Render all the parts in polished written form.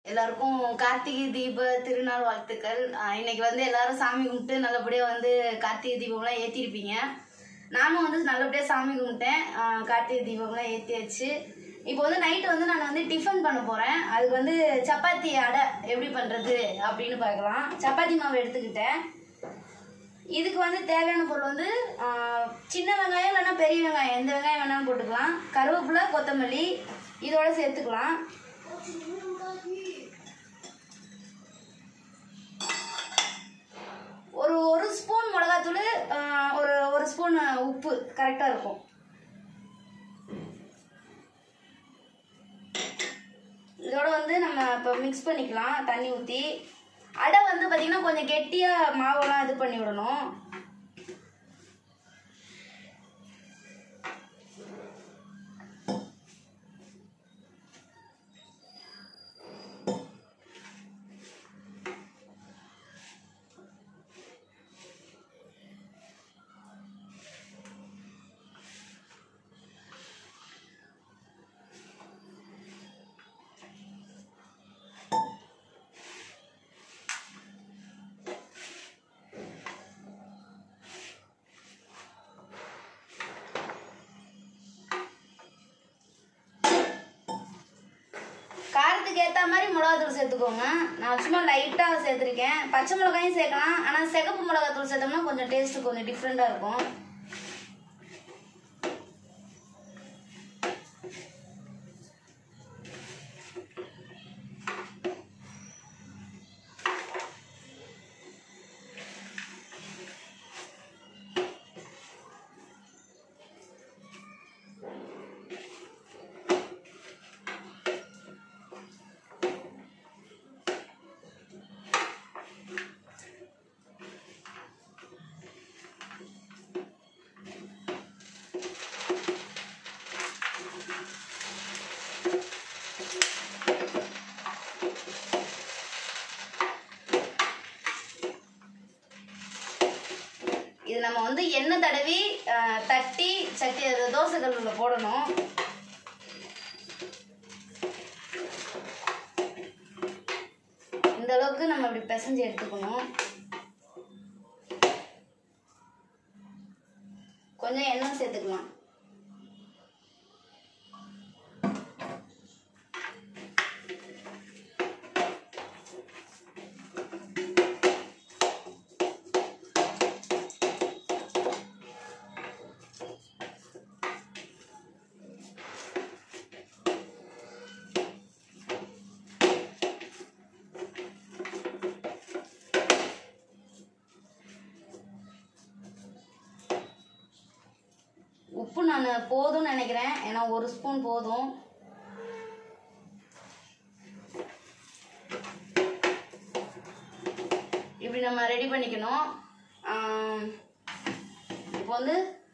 எல்லாருக்கும் கார்த்திகை தீப திருநாள் வாழ்த்துக்கள். இன்னைக்கு வந்து எல்லாரும் சாமி கும்பிட்டு நல்லபடியாக வந்து கார்த்திகை தீபம்லாம் ஏற்றிருப்பீங்க. நானும் வந்து நல்லபடியாக சாமி கும்பிட்டேன். கார்த்திகை தீபம்லாம் ஏற்றியாச்சு. இப்போ வந்து நைட்டு வந்து நான் வந்து டிஃபன் பண்ண போகிறேன். அதுக்கு வந்து சப்பாத்தி அடை எப்படி பண்ணுறது அப்படின்னு பார்க்கலாம். சப்பாத்தி மாவு எடுத்துக்கிட்டேன். இதுக்கு வந்து தேவையான பொருள் வந்து சின்ன வெங்காயம் இல்லைன்னா பெரிய வெங்காயம், எந்த வெங்காயம் வேணாலும் போட்டுக்கலாம். கருவேப்பிலை, கொத்தமல்லி இதோட சேர்த்துக்கலாம். ஒரு ஸ்பூன் மிளகாத்தூள், ஒரு ஸ்பூன் உப்பு கரெக்டாக இருக்கும். இதோட வந்து நம்ம இப்போ மிக்ஸ் பண்ணிக்கலாம் தண்ணி ஊற்றி. அடை வந்து பார்த்திங்கன்னா கொஞ்சம் கெட்டியாக மாவெல்லாம் இது பண்ணி விடணும். காரத்துக்கு ஏற்ற மாதிரி மிளகாத்தூள் சேர்த்துக்கோங்க. நான் சும்மா லைட்டாக சேர்த்துருக்கேன். பச்சை மிளகாயும் சேர்க்கலாம், ஆனால் சிகப்பு மிளகாத்தூள் சேர்த்தோம்னா கொஞ்சம் டேஸ்ட்டு கொஞ்சம் டிஃப்ரெண்ட்டாக இருக்கும். இது நம்ம வந்து எண்ணெய் தடவி தட்டி சட்டி தோசை கல்லுல போடணும். இந்த அளவுக்கு நம்ம இப்படி பிசைஞ்சு எடுத்துக்கணும். கொஞ்சம் எண்ணெய் சேர்த்துக்கலாம். உப்பு நான் போதும்னு நினைக்கிறேன், ஏன்னா ஒரு ஸ்பூன் போதும். இப்படி நம்ம ரெடி பண்ணிக்கணும். இப்போ வந்து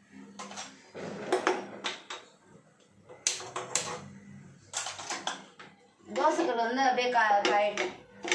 தோசைக்கல் வந்து அப்படியே காயிடும்.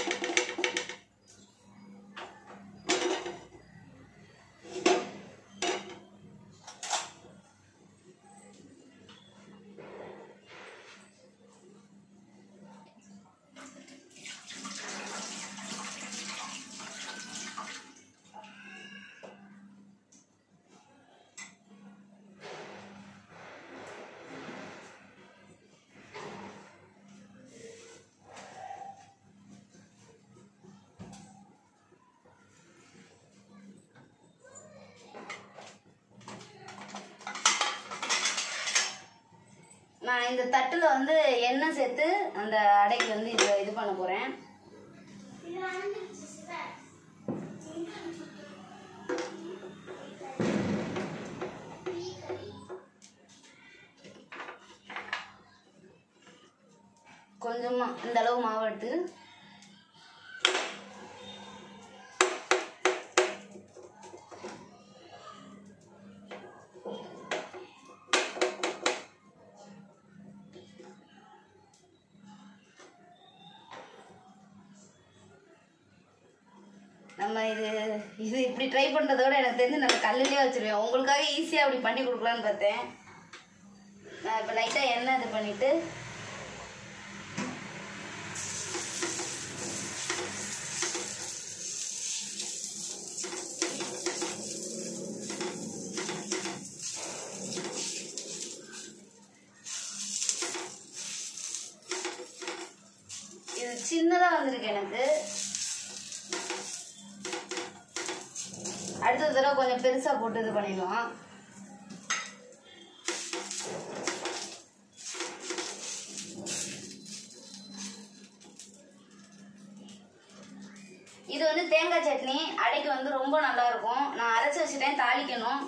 நான் இந்த தட்டில் வந்து எண்ணெய் சேர்த்து அந்த அடைக்கு வந்து இது பண்ண போகிறேன். கொஞ்சமாக இந்த அளவு மாவு எடுத்து நம்ம இது இப்படி ட்ரை பண்ணுறதோட எனக்கு தெரிஞ்சு நான் கல்லுலேயே வச்சுருவேன். உங்களுக்காக ஈஸியாக அப்படி பண்ணி கொடுக்கலான்னு பார்த்தேன். நான் இப்போ லைட்டாக எண்ணெய் இது பண்ணிவிட்டு சின்னதாக வந்திருக்கு எனக்கு. அடுத்த தடவை கொஞ்சம் பெருசாக போட்டு இது பண்ணிடுவோம். இது வந்து தேங்காய் சட்னி அடைக்கு வந்து ரொம்ப நல்லா இருக்கும். நான் அரைச்சி வச்சுட்டேன், தாளிக்கணும்.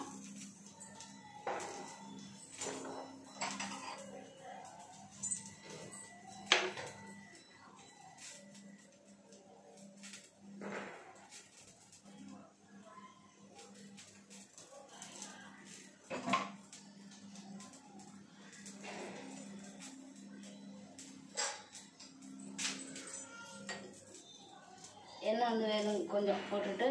எண்ணெய் வந்து வேணும் கொஞ்சம் போட்டுட்டு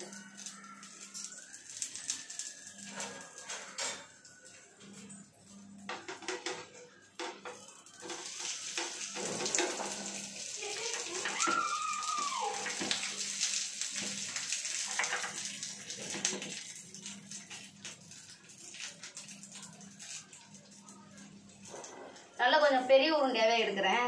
நல்லா கொஞ்சம் பெரிய உருண்டையாவே எடுக்கிறேன்.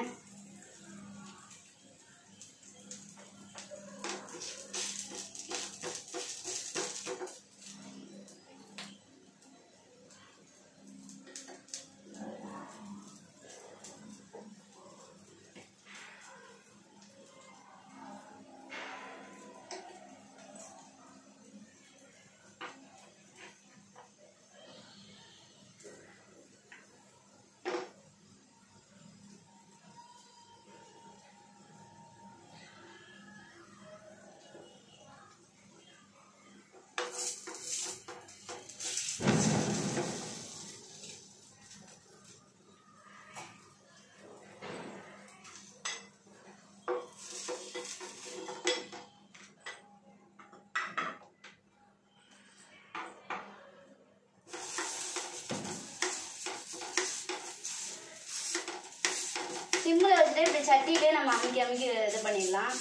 சிம்மில் வச்சுட்டு இப்படி சட்டியிலே நம்ம அமைக்கி இது பண்ணிடலாம்.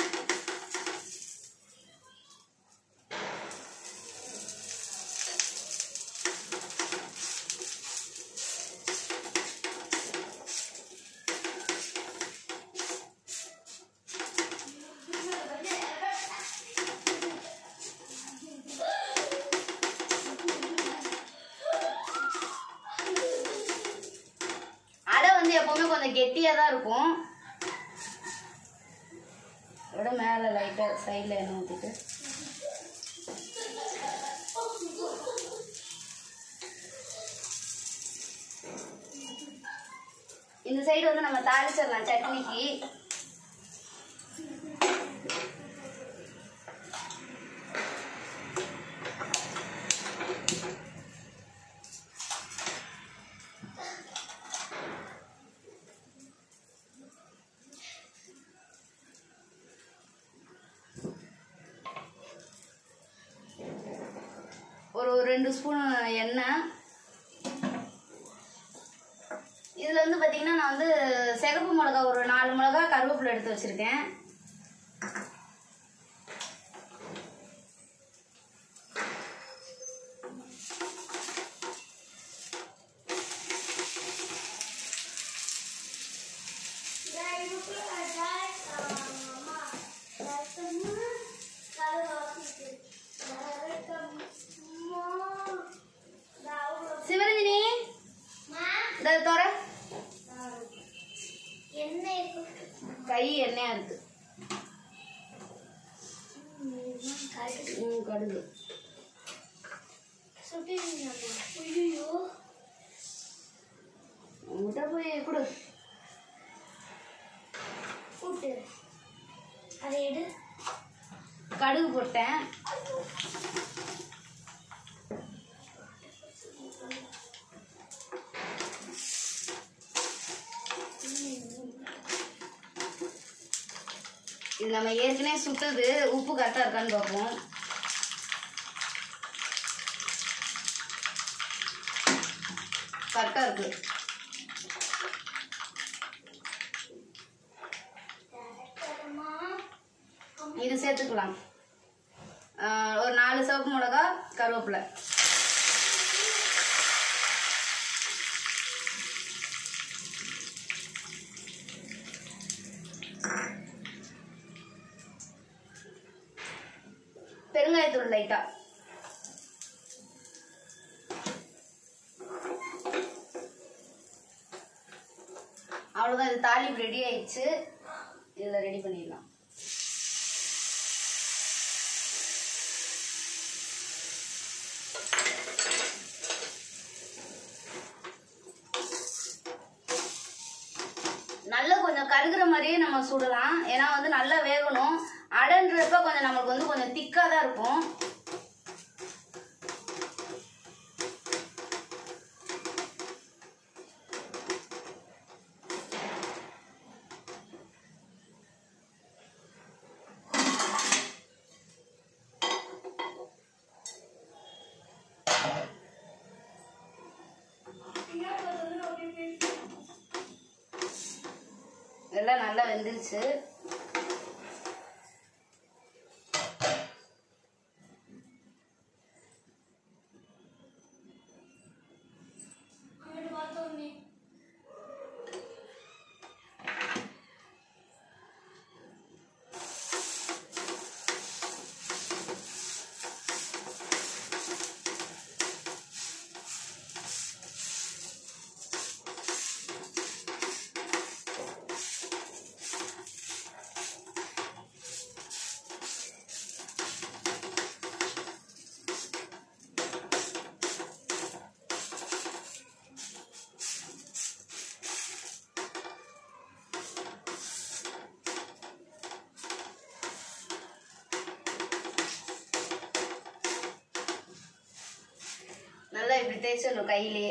எப்பவுமே கொஞ்சம் கெட்டியா தான் இருக்கும். இதோட மேல லைட்டா சைடுல எண்ணெய் ஊத்திட்டு இந்த சைடு வந்து நம்ம தாளிச்சிடலாம் சட்னிக்கு. ஒரு 2 ஸ்பூன் எண்ணெய். இதில் வந்து பார்த்தீங்கன்னா நான் வந்து சிகப்பு மிளகா ஒரு 4 மிளகா கருவேப்பிலை எடுத்து வச்சுருக்கேன். சிவரஞ்சினி தோற கை எண்ணெயா இருக்கு. கடுகு முட்டை போய் கொடு. அதை எடு. கடுகு போட்டேன். இது நம்ம ஏற்கனவே சுட்டது, உப்பு கரெக்டாக இருக்கான்னு பார்ப்போம். கரெக்டாக இருக்கு. இது சேர்த்துக்கலாம். ஒரு 4 சிவப்பு மிளகா கருவேப்பிலை. பெருங்காயத்தூள் லைட்டா. அவ்வளோதான். இது தாளிப்பு ரெடி ஆயிடுச்சு. இதில் ரெடி பண்ணிடலாம். நல்லா கொஞ்சம் கருகிற மாதிரியே நம்ம சுடலாம். ஏன்னா வந்து நல்லா வேகணும். அடன்றப்ப கொஞ்சம் நம்மளுக்கு வந்து கொஞ்சம் திக்காக தான் இருக்கும். எல்லாம் நல்லா வெந்துருச்சு. நல்லா இப்படி தேய்ச்சிடணும் கையிலேயே.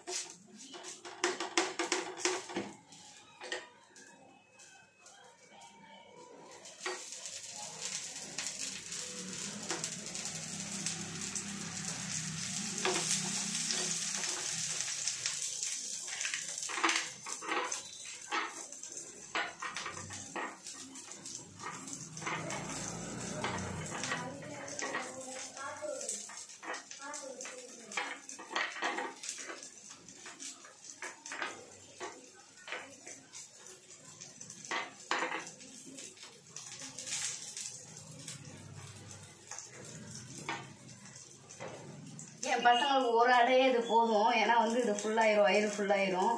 என் பசங்களுக்கு ஒரு அடையே இது போதும். ஏன்னா வந்து இது ஃபுல்லாயிரும், வயிறு ஃபுல்லாயிரும்.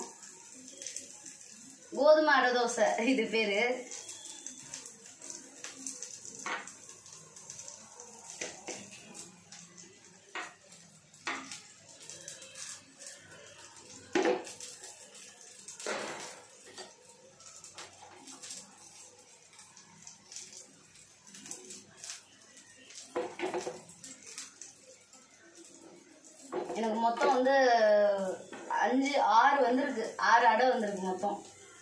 கோதுமை அடை தோசை இது பேரு. எனக்கு மொத்தம் வந்து 6 வந்திருக்கு. 6 அடை வந்திருக்கு மொத்தம்.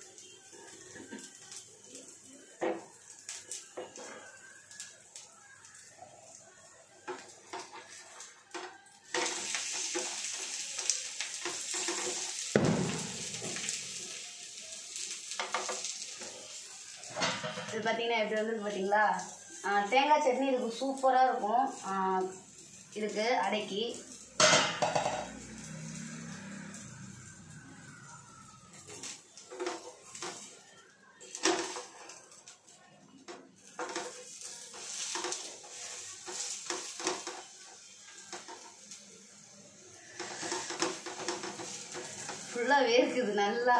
இது பார்த்தீங்கன்னா எப்படி வந்துருக்கு பார்த்தீங்களா? தேங்காய் சட்னி இதுக்கு சூப்பராக இருக்கும். இதுக்கு அடைக்கி ஃபுல்லாக வேர்க்குது நல்லா.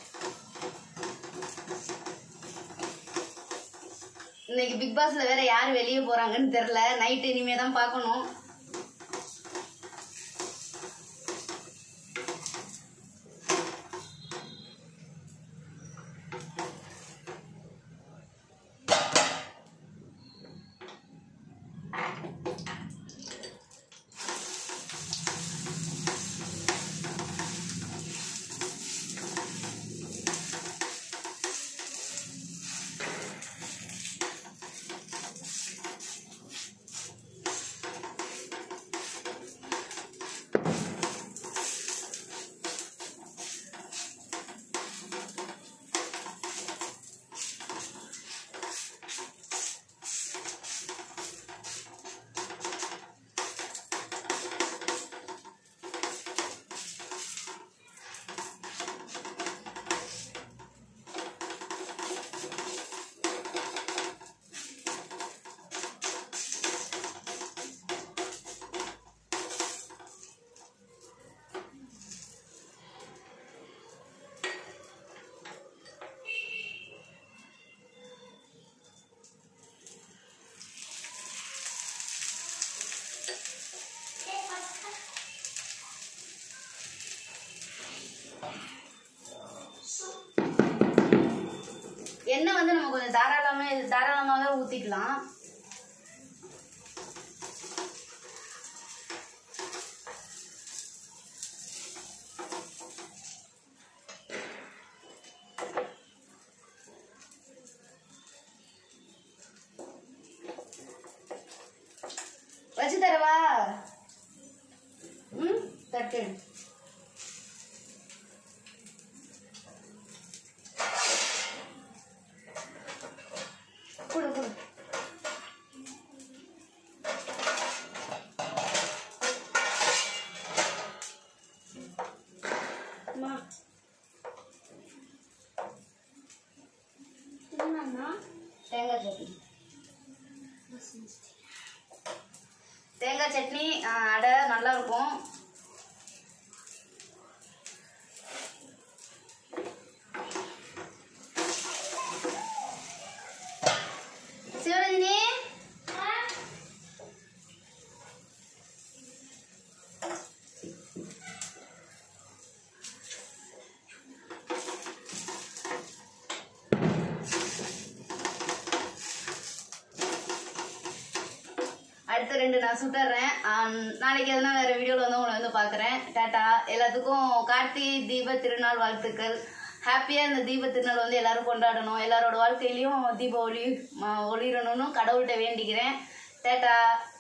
இன்னைக்கு பிக் பாஸ்ல வேற யார் வெளியே போறாங்கன்னு தெரியல. நைட்டு இனிமே தான் பார்க்கணும். கொஞ்சம் தாராளமாகவே ஊற்றிக்கலாம். வச்சு தரவா? தட்டு. கொடு கொடு. தேங்காய் சட்னி. தேங்காய் சட்னி அடை நல்லா இருக்கும். சிவரஞ்சினி அடுத்த 2 நான் சுட்டுறேன். நாளைக்கு எதனா வேற வீடியோவில் வந்து உங்களை வந்து பார்க்குறேன். டாட்டா. எல்லாத்துக்கும் கார்த்திகை தீப திருநாள் வாழ்த்துக்கள். ஹாப்பியாக இந்த தீப திருநாள் வந்து எல்லாரும் கொண்டாடணும். எல்லாரோட வாழ்க்கையிலையும் தீப ஒளிரணும்னு கடவுள்கிட்ட வேண்டிக்கிறேன். டாட்டா.